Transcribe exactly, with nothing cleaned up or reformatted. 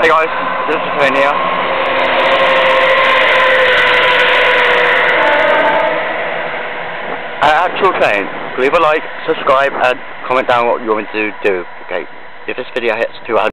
Hey guys, this is Finn here. Uh, actual saying, leave a like, subscribe and comment down what you want me to do. Okay, if this video hits two hundred